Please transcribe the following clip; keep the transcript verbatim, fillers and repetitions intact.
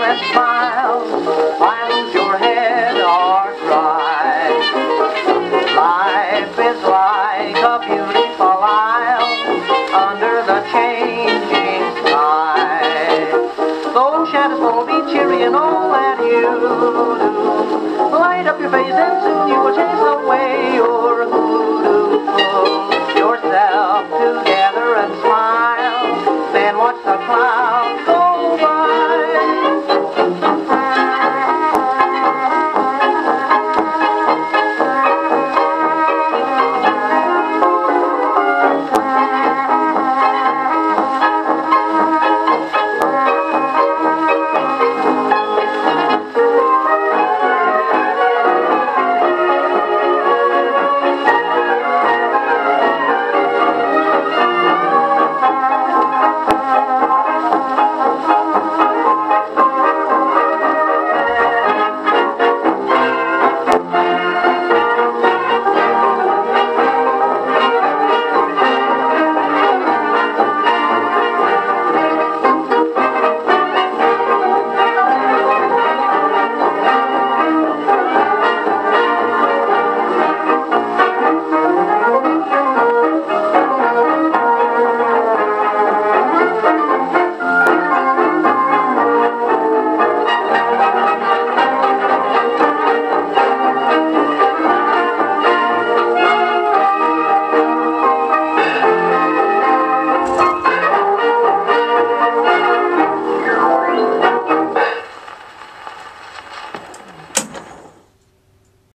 and smile. Why lose your head or cry? Life is like a beautiful isle under the changing sky. Those shadows will be cheery and all that you do. Light up your face and soon you will chase away your hoodoo. Pull yourself to